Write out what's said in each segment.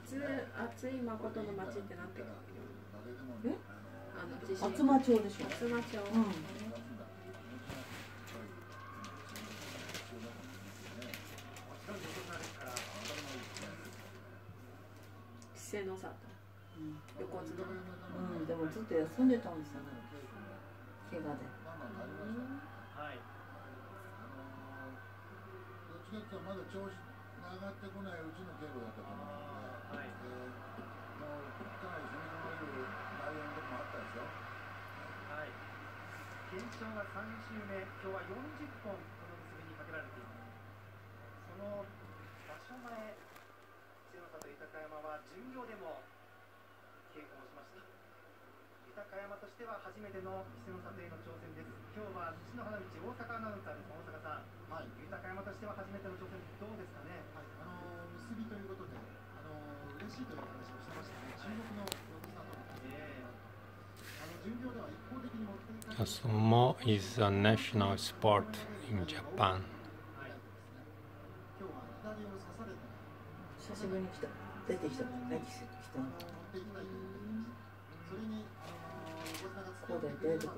厚い誠の町ってなんていうの？ 厚真町でしょ。 厚真町。稀勢の里。横綱。 でもずっと休んでたんですよね。怪我で。 はい。どっちかっていうとまだ調子が上がってこないうちの稽古だったと思うので、もうかなり攻め込まれる内容のとこもあったでしょ。はい。検証が3周目、今日は40本この結びにかけられています。その場所前、稀勢の里豊山は巡業でも稽古をしました。豊山としては初めての稀勢の里への挑戦です。今日は西の花道大阪アナウンサーです。大阪さん、はい、豊山としては初めての挑戦どうですかね。はい、結びということで嬉しいという話をしてましたね。注目の横綱との対戦。巡業では一方的に持っていかれる。 Sumo is a national sport in Japan. 今日は左を刺された。 久しぶりに来た。出てきた。帰ってきた。 それにこうで出て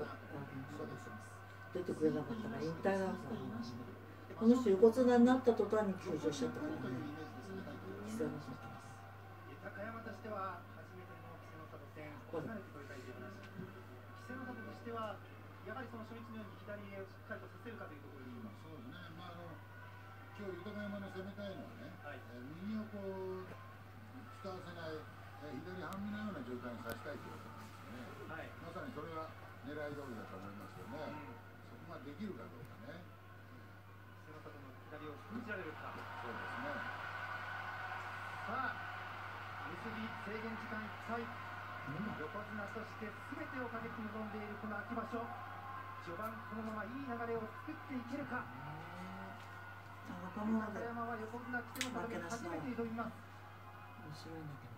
くれなかったら引退なんだ。この人横綱になった途端に休場しちゃったからね。稀勢の里。 豊山としては初めての稀勢の里戦、離れて取りたいという話。稀勢の里としてはやはりその初日のように左へをしっかりとさせるかというところに。そうですね。今日豊山の攻めたいのはね、右をこう使わせない左半身のような状態にさせたいということなんですよね。まさにそれが狙い通りだと思いますよね。そこができるかどうかね。稀勢の里の左を封じられるか。そうですね。さあ、結び制限時間いっぱい。横綱として全てをかけて臨んでいるこの秋場所。序盤このままいい流れを作っていけるか。豊山は横綱稀勢の里に初めて挑みます。 面白いんだけど。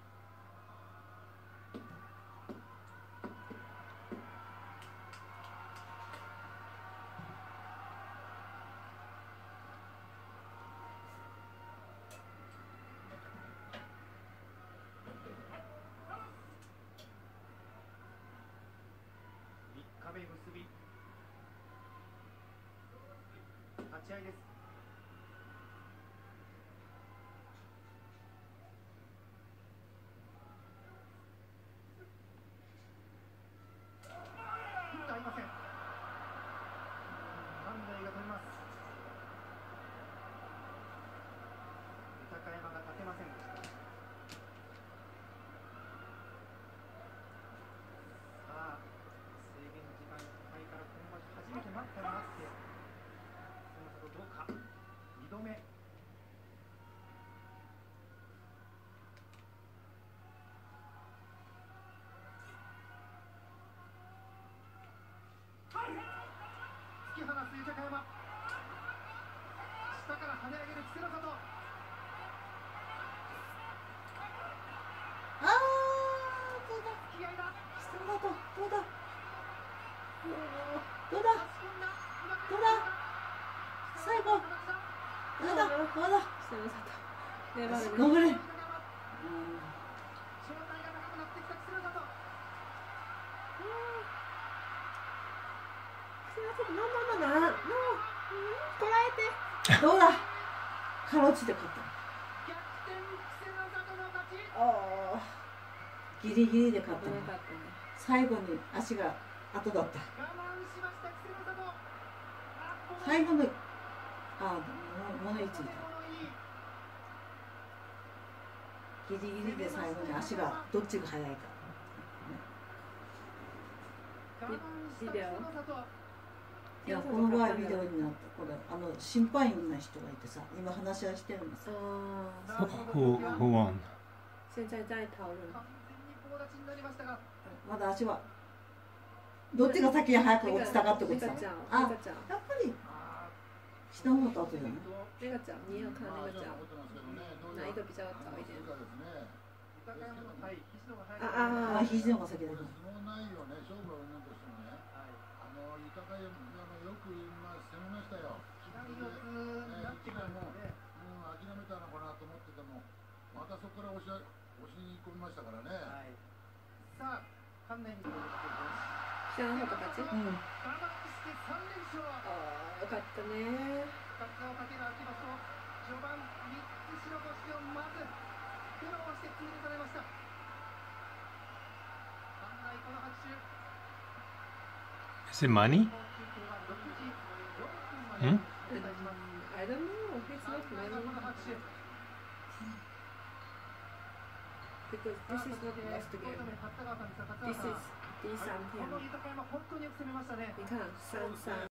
3日目結び。立ち合いです。合いません。万代が取ります。豊山が立てませんでした。さあ、制限時間いっぱいから今場所初めて待ったがあって、その後どうか。2度目。突き放す豊山。下から跳ね上げる稀勢の里。 どうだ。 気合いだ。 稀勢の里、どうだ。どうだ。どうだ。最後。どうだ。どうだ。 稀勢の里。粘るね。 頑張れ。 正体が長くなってきた稀勢の里。 こらえて。 どうだ。かろうじて勝った。 逆転稀勢の里の勝ち。 ああ。ギリギリで勝ったね。 危なかったね。 最後に足が後だった。 我慢しました稀勢の里。 最後の物言いついた。ギリギリで最後に足がどっちが速いか。 ビデオ。 いや、この場合ビデオになった。これ審判員の人がいてさ、今話し合いしてるんです。 Who won? 現在在討論。 まだ足はどっちが先に早く落ちたかってことさ。やっぱり下の方後じゃない。 那个脚，你有看那个脚，哪一个比较早一点？ 肘の方が先だけど。 豊山よく攻めましたよ。左四つになってからも諦めたのかなと思ってても、またそこから押し押し込みましたからね。はい、さあ、館内に到着です。 知らなかった勝ち。 我慢して3連勝。 ああ、よかったね。 復活をかける秋場所、序盤3つ白星をまず苦労して積み重ねました。館内この拍手。 Is it money? Hmm? I don't know. It's not money. Because this is not last game. This is 第3天。 この豊山本当によく攻めましたね。 你看3-3。